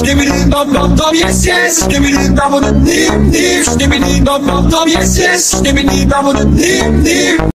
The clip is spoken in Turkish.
Skibbity dum dum dum, yes yes. Skibbity dum dum dim dim. Skibbity dum dum dum, yes yes. Skibbity dum dum dim dim.